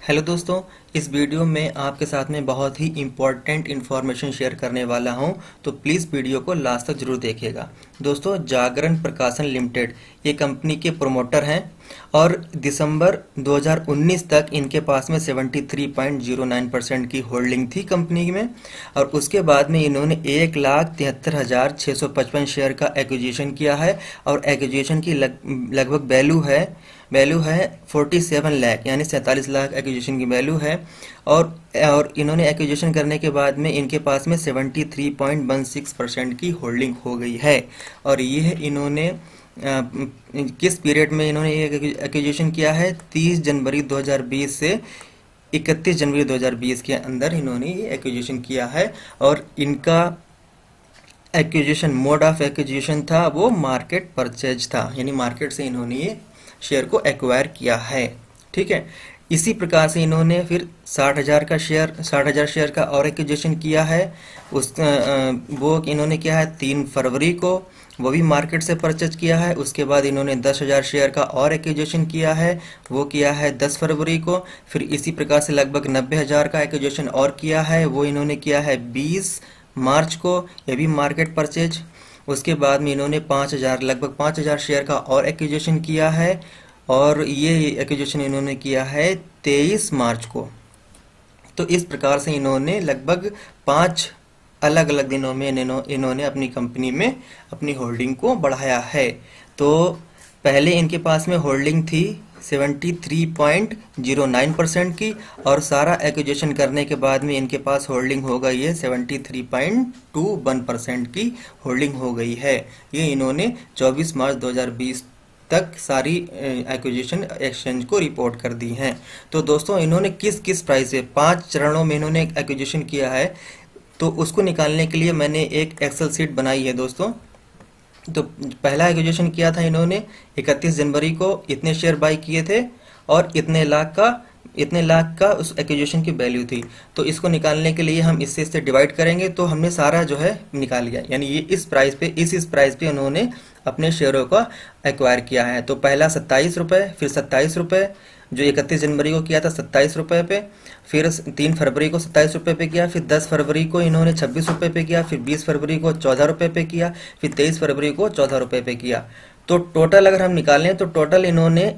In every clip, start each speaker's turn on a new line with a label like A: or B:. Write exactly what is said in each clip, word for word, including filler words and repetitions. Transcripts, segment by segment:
A: Hello दोस्तों, इस video में आपके साथ में बहुत ही इम्पोर्टेंट इन्फॉर्मेशन शेयर करने वाला हूं, तो प्लीज़ वीडियो को लास्ट तक जरूर देखिएगा। दोस्तों, जागरण प्रकाशन लिमिटेड ये कंपनी के प्रोमोटर हैं और दिसंबर दो हज़ार उन्नीस तक इनके पास में तिहत्तर पॉइंट ज़ीरो नौ परसेंट की होल्डिंग थी कंपनी में। और उसके बाद में इन्होंने एक लाख तिहत्तर हजार छः सौ पचपन शेयर का एक्विजिशन किया है और एक्विजिशन की लग, लगभग वैल्यू है वैल्यू है सैंतालीस लाख, यानी सैंतालीस लाख एक्विजिशन की वैल्यू है। और और इन्होंने एक्विजिशन करने के बाद में इनके पास में तिहत्तर पॉइंट एक छह परसेंट की होल्डिंग हो गई है। और ये इन्होंने आ, किस पीरियड में इन्होंने ये एक्विजिशन किया है? तीस जनवरी दो हज़ार बीस से इकतीस जनवरी दो हज़ार बीस के अंदर इन्होंने ये एक्विजिशन किया है। और इनका एक्विजिशन मोड ऑफ एक्विजिशन था वो मार्केट परचेज था, यानी मार्केट से इन्होंने ये शेयर को एक्वायर किया है। ठीक है, इसी प्रकार से इन्होंने फिर साठ हजार का शेयर साठ हजार शेयर का और एक्विजिशन किया है। उस वो इन्होंने किया है तीन फरवरी को, वो भी मार्केट से परचेज किया है। उसके बाद इन्होंने दस हजार शेयर का और एक्विजिशन किया है, वो किया है दस फरवरी को। फिर इसी प्रकार से लगभग नब्बे हजार का एक्विजिशन और किया है, वो इन्होंने किया है बीस मार्च को, ये भी मार्केट परचेज। उसके बाद में इन्होंने पाँच हजार लगभग पाँच हजार शेयर का और एक्विजिशन किया है और ये एक्विजिशन इन्होंने किया है तेईस मार्च को। तो इस प्रकार से इन्होंने लगभग पाँच अलग अलग दिनों में इन्होंने अपनी कंपनी में अपनी होल्डिंग को बढ़ाया है। तो पहले इनके पास में होल्डिंग थी तिहत्तर पॉइंट ज़ीरो नौ परसेंट की और सारा एक्विजिशन करने के बाद में इनके पास होल्डिंग हो गई है तिहत्तर पॉइंट दो एक परसेंट की होल्डिंग हो गई है। ये इन्होंने चौबीस मार्च दो हज़ार बीस तक सारी एक्विजिशन एक्सचेंज को रिपोर्ट कर दी हैं। तो दोस्तों, इन्होंने किस किस प्राइस से पांच चरणों में इन्होंने एक्विजिशन किया है, तो उसको निकालने के लिए मैंने एक एक्सेल सीट बनाई है दोस्तों। तो पहला एक्विजिशन किया था इन्होंने इकतीस जनवरी को, इतने शेयर बाई किए थे और इतने लाख का इतने लाख का उस एक्विजिशन की वैल्यू थी। तो इसको निकालने के लिए हम इससे इससे डिवाइड करेंगे तो हमने सारा जो है निकाल लिया, यानी ये इस प्राइस पे इस इस प्राइस पे उन्होंने अपने शेयरों का एक्वायर किया है। तो पहला सत्ताईस रुपये, फिर सत्ताईस रुपये जो इकतीस जनवरी को किया था सत्ताईस रुपये पे, फिर तीन फरवरी को सत्ताईस रुपये पे किया, फिर दस फरवरी को इन्होंने छब्बीस रुपये पे किया, फिर बीस फरवरी को चौदह रुपये पे किया, फिर तेईस फरवरी को चौदह रुपये पे किया। तो टोटल अगर हम निकालें तो टोटल इन्होंने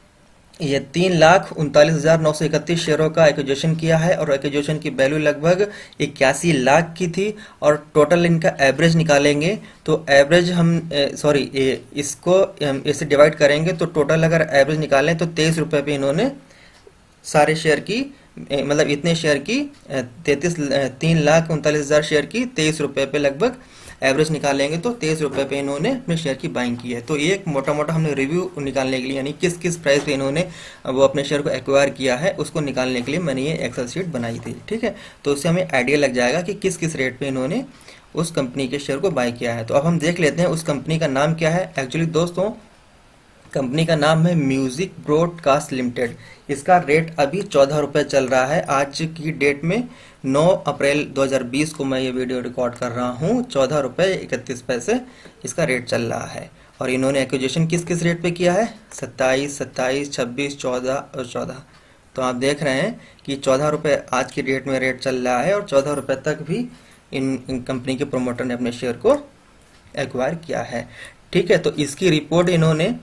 A: ये तीन लाख उनतालीस हजार नौ सौ इकतीस शेयरों का एक्विजिशन किया है और एक्विजिशन की वैल्यू लगभग इक्यासी लाख की थी। और टोटल इनका एवरेज निकालेंगे तो एवरेज हम सॉरी इसको इससे डिवाइड करेंगे तो टोटल अगर एवरेज निकालें तो तेईस रुपये पे इन्होंने सारे शेयर की मतलब इतने शेयर की तैतीस तीन लाख उनतालीस हजार शेयर की तेईस रुपये पे लगभग एवरेज निकालेंगे तो तेईस रुपये पे इन्होंने अपने शेयर की बाइंग की है। तो ये एक मोटा मोटा हमने रिव्यू निकालने के लिए, यानी किस किस प्राइस पे इन्होंने वो अपने शेयर को एक्वायर किया है, उसको निकालने के लिए मैंने ये एक्सेल शीट बनाई थी। ठीक है, तो उससे हमें आइडिया लग जाएगा कि किस किस रेट पे इन्होंने उस कंपनी के शेयर को बाय किया है। तो अब हम देख लेते हैं उस कंपनी का नाम क्या है। एक्चुअली दोस्तों, कंपनी का नाम है म्यूजिक ब्रॉडकास्ट लिमिटेड। इसका रेट अभी चौदह रुपये चल रहा है। आज की डेट में नौ अप्रैल दो हज़ार बीस को मैं ये वीडियो रिकॉर्ड कर रहा हूँ। चौदह रुपये इकतीस पैसे इसका रेट चल रहा है। और इन्होंने एक्विजिशन किस किस रेट पे किया है? सत्ताईस सत्ताईस छब्बीस चौदह और चौदह। तो आप देख रहे हैं कि चौदह रुपये आज की डेट में रेट चल रहा है और चौदह रुपये तक भी इन, इन कंपनी के प्रोमोटर ने अपने शेयर को एक्वायर किया है। ठीक है, तो इसकी रिपोर्ट इन्होंने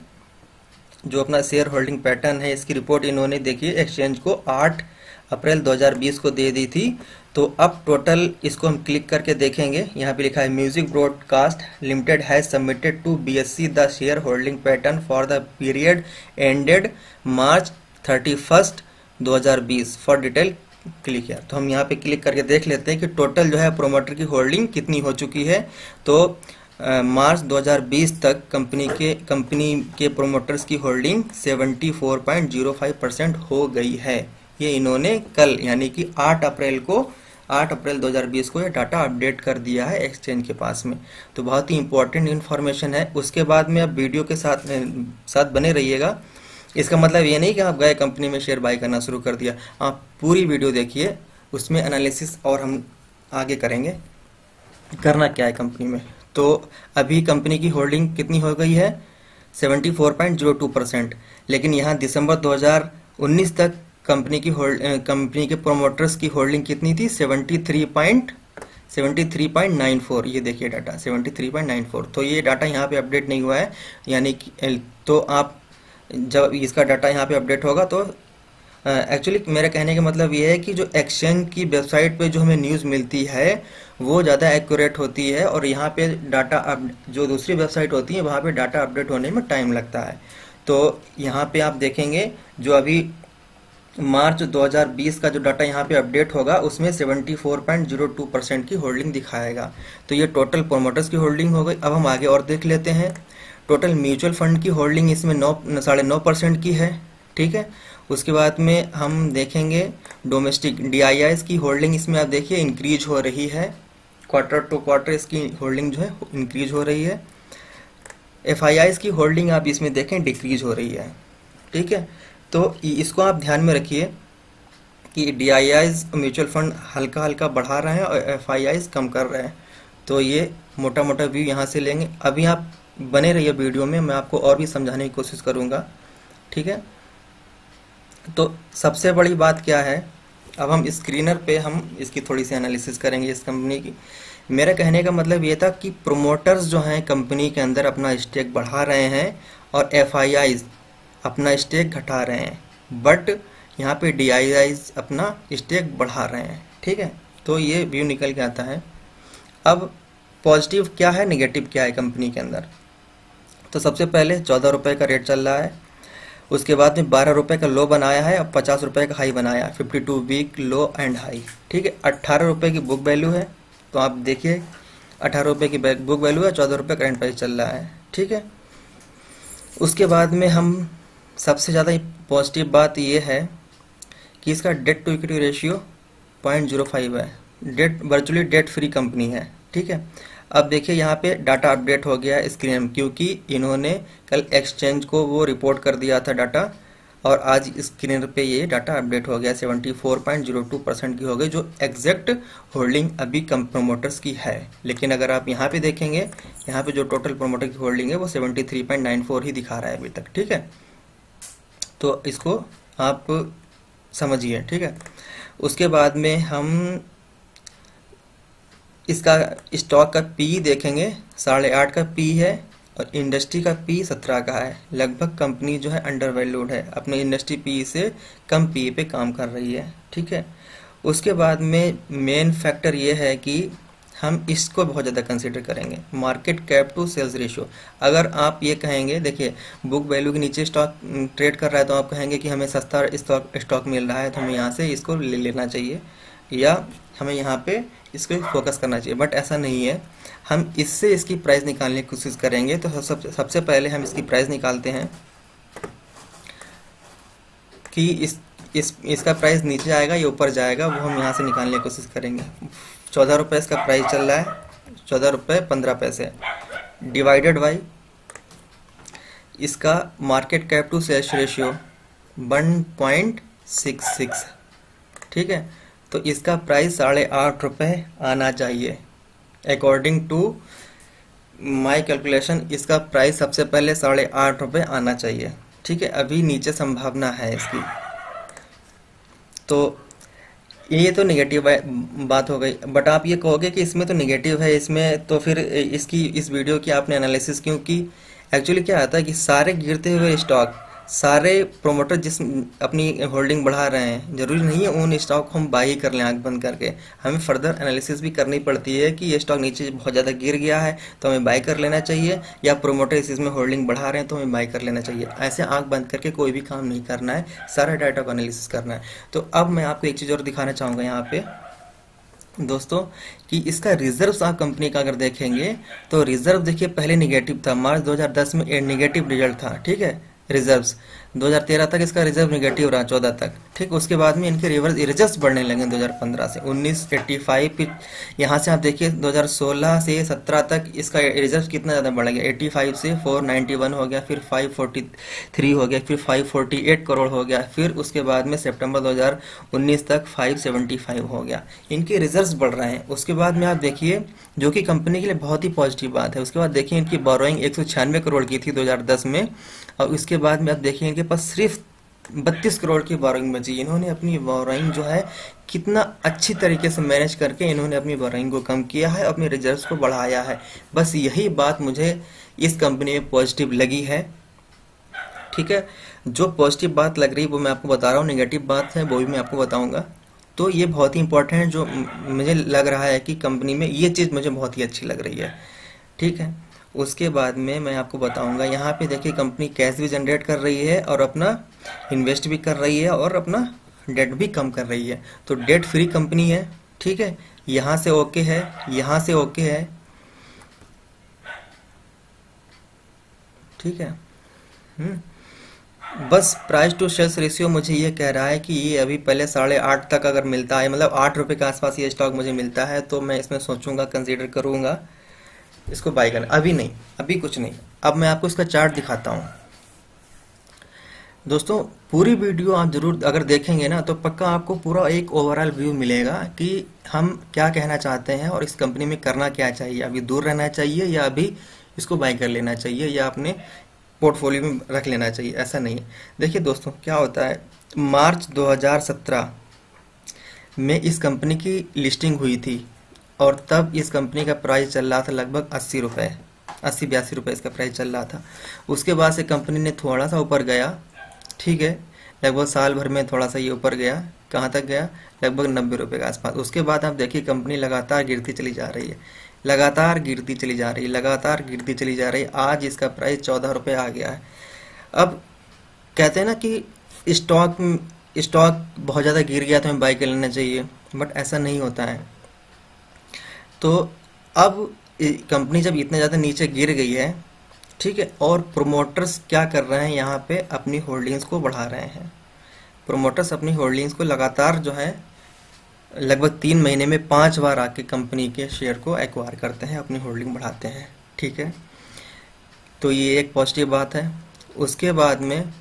A: जो अपना शेयर होल्डिंग पैटर्न है, इसकी रिपोर्ट इन्होंने देखिए एक्सचेंज को आठ अप्रैल दो हज़ार बीस को दे दी थी। तो अब टोटल इसको हम क्लिक करके देखेंगे, यहाँ पे लिखा है music broadcast limited has submitted to BSE the share holding pattern for the period ended March thirty first दो हज़ार बीस फॉर डिटेल क्लिक किया। तो हम यहाँ पे क्लिक करके देख लेते हैं कि टोटल जो है प्रोमोटर की होल्डिंग कितनी हो चुकी है। तो मार्च दो हज़ार बीस तक कंपनी के कंपनी के प्रोमोटर्स की होल्डिंग चौहत्तर पॉइंट ज़ीरो फाइव परसेंट हो गई है। ये इन्होंने कल यानी कि आठ अप्रैल को आठ अप्रैल दो हज़ार बीस को ये डाटा अपडेट कर दिया है एक्सचेंज के पास में। तो बहुत ही इंपॉर्टेंट इन्फॉर्मेशन है। उसके बाद में आप वीडियो के साथ साथ बने रहिएगा। इसका मतलब ये नहीं कि आप गए कंपनी में शेयर बाय करना शुरू कर दिया। आप पूरी वीडियो देखिए, उसमें एनालिसिस और हम आगे करेंगे करना क्या है कंपनी में। तो अभी कंपनी की होल्डिंग कितनी हो गई है? चौहत्तर पॉइंट ज़ीरो टू परसेंट। लेकिन यहाँ दिसंबर दो हज़ार उन्नीस तक कंपनी की होल्ड कंपनी के प्रोमोटर्स की होल्डिंग कितनी थी, seventy three point seventy three point nine four. ये देखिए data seventy three point nine four. तो ये डाटा यहाँ पे अपडेट नहीं हुआ है, यानी कि तो आप जब इसका डाटा यहाँ पे अपडेट होगा तो एक्चुअली uh, मेरा कहने का मतलब ये है कि जो एक्सचेंज की वेबसाइट पे जो हमें न्यूज़ मिलती है वो ज़्यादा एक्यूरेट होती है, और यहाँ पे डाटा अप जो दूसरी वेबसाइट होती है वहाँ पे डाटा अपडेट होने में टाइम लगता है। तो यहाँ पे आप देखेंगे जो अभी मार्च दो हज़ार बीस का जो डाटा यहाँ पे अपडेट होगा उसमें seventy four point zero two percent की होल्डिंग दिखाएगा। तो ये टोटल प्रोमोटर्स की होल्डिंग हो गई। अब हम आगे और देख लेते हैं। टोटल म्यूचुअल फंड की होल्डिंग इसमें नौ साढ़े नौ परसेंट की है, ठीक है। उसके बाद में हम देखेंगे डोमेस्टिक डी आई आईज़ की होल्डिंग, इसमें आप देखिए इंक्रीज हो रही है, क्वार्टर टू क्वार्टर इसकी होल्डिंग जो है इंक्रीज हो रही है। एफ आई आईज़ की होल्डिंग आप इसमें देखें डिक्रीज हो रही है, ठीक है। तो इसको आप ध्यान में रखिए कि D I Is mutual fund हल्का हल्का बढ़ा रहे हैं और एफ आई आईज़ कम कर रहे हैं। तो ये मोटा मोटा व्यू यहाँ से लेंगे। अभी आप बने रहिए वीडियो में, मैं आपको और भी समझाने की कोशिश करूँगा, ठीक है। तो सबसे बड़ी बात क्या है, अब हम स्क्रीनर पे हम इसकी थोड़ी सी एनालिसिस करेंगे इस कंपनी की। मेरा कहने का मतलब ये था कि प्रोमोटर्स जो हैं कंपनी के अंदर अपना स्टेक बढ़ा रहे हैं और एफ आई आईज़ अपना स्टेक घटा रहे हैं, बट यहाँ पे डी आई आईज़ अपना स्टेक बढ़ा रहे हैं, ठीक है। तो ये व्यू निकल के आता है। अब पॉजिटिव क्या है, नेगेटिव क्या है कंपनी के अंदर। तो सबसे पहले चौदह रुपये का रेट चल रहा है, उसके बाद में बारह रुपये का लो बनाया है और पचास रुपये का हाई बनाया, fifty two week low and high, ठीक है। अट्ठारह रुपये की बुक वैल्यू है, तो आप देखिए अठारह रुपये की बुक वैल्यू है, चौदह रुपये करंट प्राइस चल रहा है, ठीक है। उसके बाद में हम सबसे ज़्यादा पॉजिटिव बात ये है कि इसका debt to equity ratio point zero five है, debt virtually debt free company है, ठीक है। अब देखिए यहाँ पे डाटा अपडेट हो गया है स्क्रीन में, क्योंकि इन्होंने कल एक्सचेंज को वो रिपोर्ट कर दिया था डाटा, और आज स्क्रीन पे ये डाटा अपडेट हो गया, seventy four point zero two percent की हो गई, जो एग्जैक्ट होल्डिंग अभी कम प्रोमोटर्स की है। लेकिन अगर आप यहाँ पे देखेंगे, यहाँ पे जो टोटल प्रोमोटर की होल्डिंग है वो seventy three point nine four ही दिखा रहा है अभी तक, ठीक है। तो इसको आप समझिए, ठीक है। उसके बाद में हम इसका स्टॉक का पी देखेंगे, साढ़े आठ का पी है और इंडस्ट्री का पी सत्रह का है। लगभग कंपनी जो है अंडर वैल्यूड है, अपने इंडस्ट्री पी से कम पी पे काम कर रही है, ठीक है। उसके बाद में मेन फैक्टर ये है कि हम इसको बहुत ज़्यादा कंसिडर करेंगे, market cap to sales ratio. अगर आप ये कहेंगे, देखिए बुक वैल्यू के नीचे स्टॉक ट्रेड कर रहा है तो आप कहेंगे कि हमें सस्ता स्टॉक स्टॉक मिल रहा है तो हमें यहाँ से इसको ले लेना चाहिए, या हमें यहाँ पे इसको फोकस करना चाहिए, बट ऐसा नहीं है। हम इससे इसकी प्राइस निकालने की कोशिश करेंगे। तो सब सबसे पहले हम इसकी प्राइस निकालते हैं कि इस इस इसका प्राइस नीचे आएगा या ऊपर जाएगा, वो हम यहाँ से निकालने की कोशिश करेंगे। चौदह रुपये इसका प्राइस चल रहा है, चौदह रुपये पंद्रह पैसे डिवाइडेड बाई इसका market cap to sales ratio one point six six, ठीक है। तो इसका प्राइस साढ़े आठ रुपये आना चाहिए। अकॉर्डिंग टू माय कैलकुलेशन इसका प्राइस सबसे पहले साढ़े आठ रुपये आना चाहिए, ठीक है। अभी नीचे संभावना है इसकी। तो ये तो नेगेटिव बात हो गई, बट आप ये कहोगे कि इसमें तो नेगेटिव है, इसमें तो फिर इसकी इस वीडियो की आपने एनालिसिस क्यों की। एक्चुअली क्या आता है कि सारे गिरते हुए स्टॉक, सारे प्रोमोटर जिस अपनी होल्डिंग बढ़ा रहे हैं, जरूरी नहीं है उन स्टॉक को हम बाई कर लें आंख बंद करके। हमें फर्दर एनालिसिस भी करनी पड़ती है कि ये स्टॉक नीचे बहुत ज़्यादा गिर गया है तो हमें बाई कर लेना चाहिए, या प्रोमोटर इसमें होल्डिंग बढ़ा रहे हैं तो हमें बाई कर लेना चाहिए। ऐसे आंख बंद करके कोई भी काम नहीं करना है, सारा डाटा को एनालिसिस करना है। तो अब मैं आपको एक चीज़ और दिखाना चाहूँगा यहाँ पे दोस्तों, कि इसका रिजर्व्स आप कंपनी का अगर देखेंगे तो रिजर्व देखिए पहले निगेटिव था, मार्च दो हज़ार दस में निगेटिव रिजल्ट था, ठीक है। रिजर्व्स दो हज़ार तेरह तक इसका रिजर्व नेगेटिव रहा, चौदह तक, ठीक। उसके बाद में इनके रिवर्स रिजर्व्स बढ़ने लगे दो हज़ार पंद्रह से उन्नीस पचासी, फिर यहाँ से आप देखिए दो हज़ार सोलह से सत्रह तक इसका रिजर्व कितना ज़्यादा बढ़ गया, पचासी से चार सौ इक्यानवे हो गया, फिर पाँच सौ तैंतालीस हो गया, फिर पाँच सौ अड़तालीस करोड़ हो गया, फिर उसके बाद में सितंबर दो हज़ार उन्नीस तक पाँच सौ पचहत्तर हो गया। इनके रिजर्व्स बढ़ रहे हैं। उसके बाद में आप देखिए, जो कि कंपनी के लिए बहुत ही पॉजिटिव बात है। उसके बाद देखिए इनकी बोरोइंग एक सौ छियानवे करोड़ की थी दो हज़ार दस में, और उसके बाद में आप देखिए इनके पास सिर्फ बत्तीस करोड़ की बोरोइंग बची। इन्होंने अपनी बोरोइंग जो है कितना अच्छी तरीके से मैनेज करके इन्होंने अपनी बोरोइंग को कम किया है, अपने रिजर्व्स को बढ़ाया है। बस यही बात मुझे इस कंपनी में पॉजिटिव लगी है। ठीक है, जो पॉजिटिव बात लग रही है वो मैं आपको बता रहा हूँ, नेगेटिव बात है वो भी मैं आपको बताऊंगा। तो ये बहुत ही इंपॉर्टेंट है, जो मुझे लग रहा है कि कंपनी में ये चीज़ मुझे बहुत ही अच्छी लग रही है। ठीक है, उसके बाद में मैं आपको बताऊंगा, यहाँ पे देखिए कंपनी कैश भी जनरेट कर रही है और अपना इन्वेस्ट भी कर रही है और अपना डेट भी कम कर रही है। तो डेट फ्री कंपनी है। ठीक है, यहाँ से ओके है, यहाँ से ओके है। ठीक है, हम्म बस प्राइस टू सेल्स रेशियो मुझे ये कह रहा है कि ये अभी पहले साढ़े आठ तक अगर मिलता है, मतलब आठ रुपये के आसपास ये स्टॉक मुझे मिलता है, तो मैं इसमें सोचूंगा, कंसीडर करूंगा इसको बाय करना। अभी नहीं, अभी कुछ नहीं। अब मैं आपको इसका चार्ट दिखाता हूँ। दोस्तों पूरी वीडियो आप जरूर अगर देखेंगे ना तो पक्का आपको पूरा एक ओवरऑल व्यू मिलेगा कि हम क्या कहना चाहते हैं और इस कंपनी में करना क्या चाहिए। अभी दूर रहना चाहिए या अभी इसको बाय कर लेना चाहिए या अपने पोर्टफोलियो में रख लेना चाहिए, ऐसा नहीं है। देखिए दोस्तों क्या होता है, मार्च दो हज़ार सत्रह में इस कंपनी की लिस्टिंग हुई थी और तब इस कंपनी का प्राइस चल रहा था लगभग अस्सी रुपये, अस्सी बयासी रुपये इसका प्राइस चल रहा था। उसके बाद से कंपनी ने थोड़ा सा ऊपर गया। ठीक है, लगभग साल भर में थोड़ा सा ये ऊपर गया। कहाँ तक गया? लगभग नब्बे रुपये के आसपास। उसके बाद आप देखिए कंपनी लगातार गिरती चली जा रही है, लगातार गिरती चली जा रही है, लगातार गिरती चली जा रही है। आज इसका प्राइस चौदह रुपये आ गया है। अब कहते हैं ना कि स्टॉक स्टॉक बहुत ज़्यादा गिर गया तो हमें बाय कर लेना चाहिए, बट ऐसा नहीं होता है। तो अब कंपनी जब इतना ज़्यादा नीचे गिर गई है, ठीक है, और प्रोमोटर्स क्या कर रहे हैं, यहाँ पे अपनी होल्डिंग्स को बढ़ा रहे हैं। प्रोमोटर्स अपनी होल्डिंग्स को लगातार जो है लगभग तीन महीने में पांच बार आके कंपनी के शेयर को एक्वायर करते हैं, अपनी होल्डिंग बढ़ाते हैं। ठीक है, तो ये एक पॉजिटिव बात है। उसके बाद में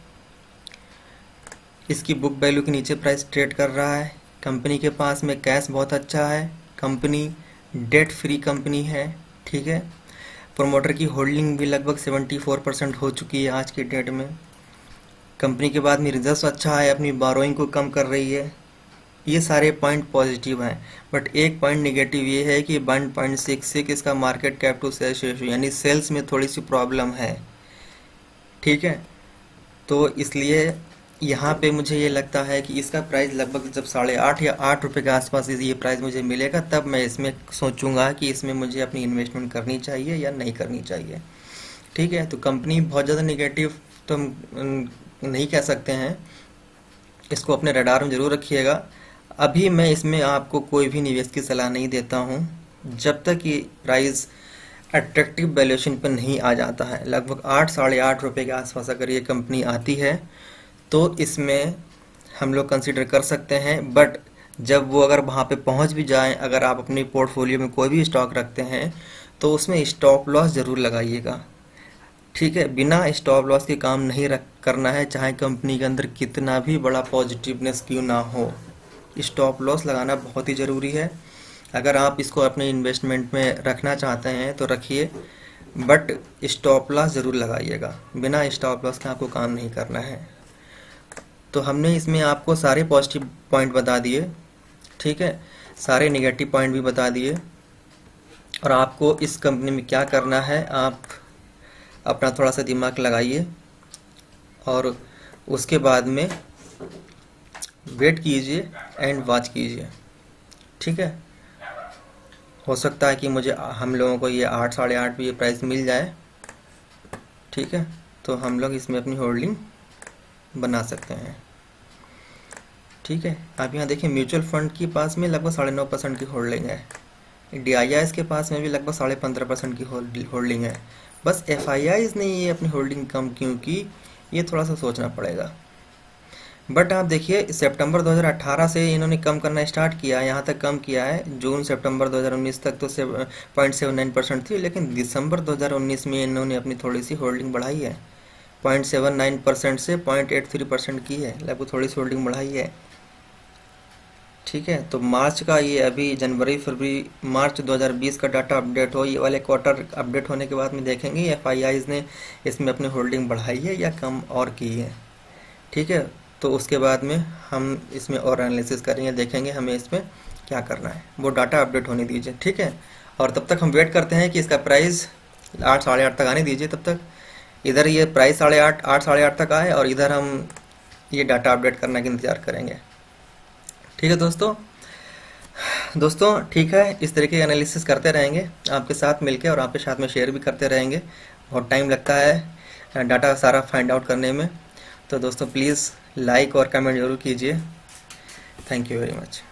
A: इसकी बुक वैल्यू के नीचे प्राइस ट्रेड कर रहा है। कंपनी के पास में कैश बहुत अच्छा है, कंपनी डेट फ्री कंपनी है। ठीक है, प्रोमोटर की होल्डिंग भी लगभग चौहत्तर परसेंट हो चुकी है आज की डेट में। कंपनी के बाद में रिजर्व अच्छा है, अपनी बोरोइंग को कम कर रही है। ये सारे पॉइंट पॉजिटिव हैं, बट एक पॉइंट नेगेटिव ये है कि वन पॉइंट सिक्स सिक्स इसका market cap to sales ratio, यानी सेल्स में थोड़ी सी प्रॉब्लम है। ठीक है, तो इसलिए यहाँ पे मुझे ये लगता है कि इसका प्राइस लगभग जब साढ़े आठ या आठ रुपये के आसपास ये प्राइस मुझे मिलेगा, तब मैं इसमें सोचूंगा कि इसमें मुझे अपनी इन्वेस्टमेंट करनी चाहिए या नहीं करनी चाहिए। ठीक है, तो कंपनी बहुत ज़्यादा निगेटिव तो हम नहीं कह सकते हैं, इसको अपने रडार में ज़रूर रखिएगा। अभी मैं इसमें आपको कोई भी निवेश की सलाह नहीं देता हूँ जब तक ये प्राइस अट्रैक्टिव वैल्यूएशन पर नहीं आ जाता है। लगभग आठ साढ़े आठ रुपये के आसपास अगर ये कंपनी आती है तो इसमें हम लोग कंसीडर कर सकते हैं, बट जब वो अगर वहाँ पे पहुँच भी जाएं, अगर आप अपने पोर्टफोलियो में कोई भी स्टॉक रखते हैं तो उसमें स्टॉप लॉस ज़रूर लगाइएगा। ठीक है, बिना स्टॉप लॉस के काम नहीं रख करना है, चाहे कंपनी के अंदर कितना भी बड़ा पॉजिटिवनेस क्यों ना हो। स्टॉप लॉस लगाना बहुत ही ज़रूरी है। अगर आप इसको अपने इन्वेस्टमेंट में रखना चाहते हैं तो रखिए, बट स्टॉप लॉस ज़रूर लगाइएगा। बिना स्टॉप लॉस का आपको काम नहीं करना है। तो हमने इसमें आपको सारे पॉजिटिव पॉइंट बता दिए, ठीक है, सारे नेगेटिव पॉइंट भी बता दिए, और आपको इस कंपनी में क्या करना है आप अपना थोड़ा सा दिमाग लगाइए और उसके बाद में वेट कीजिए एंड वॉच कीजिए। ठीक है, हो सकता है कि मुझे हम लोगों को ये आठ साढ़े आठ पे ये प्राइस मिल जाए। ठीक है, तो हम लोग इसमें अपनी होल्डिंग बना सकते हैं। ठीक है, आप यहाँ देखिए म्यूचुअल फंड के पास में लगभग साढ़े नौ परसेंट की होल्डिंग है, डी आई आईज के पास में भी लगभग साढ़े पंद्रह परसेंट की होल्डिंग है। बस एफ आई आईज ने ये अपनी होल्डिंग कम क्यों की, ये थोड़ा सा सोचना पड़ेगा। बट आप देखिए सितंबर दो हज़ार अठारह से इन्होंने कम करना स्टार्ट किया, यहाँ तक कम किया है। जून सितंबर दो हज़ार उन्नीस तक तो पॉइंट सेवन नाइन परसेंट थी, लेकिन दिसंबर दो हज़ार उन्नीस में इन्होंने अपनी थोड़ी सी होल्डिंग बढ़ाई है, पॉइंट सेवन नाइन परसेंट से पॉइंट एट थ्री परसेंट की है, लगभग थोड़ी सी होल्डिंग बढ़ाई है। ठीक है, तो मार्च का ये अभी जनवरी फरवरी मार्च दो हज़ार बीस का डाटा अपडेट हो, ये वाले क्वार्टर अपडेट होने के बाद में देखेंगे एफ आई आईज ने इसमें अपनी होल्डिंग बढ़ाई है या कम और की है। ठीक है, तो उसके बाद में हम इसमें और एनालिसिस करेंगे, देखेंगे हमें इसमें क्या करना है। वो डाटा अपडेट होने दीजिए, ठीक है। और तब तक हम वेट करते हैं कि इसका प्राइस आठ साढ़े आठ तक आने दीजिए। तब तक इधर ये प्राइस साढ़े आठ आठ साढ़े आठ तक आए और इधर हम ये डाटा अपडेट करने का इंतज़ार करेंगे, ठीक है दोस्तों। दोस्तों ठीक है, इस तरीके के एनालिसिस करते रहेंगे आपके साथ मिलके और आपके साथ में शेयर भी करते रहेंगे। बहुत टाइम लगता है डाटा सारा फाइंड आउट करने में। तो दोस्तों प्लीज़ लाइक और कमेंट जरूर कीजिए। Thank you very much.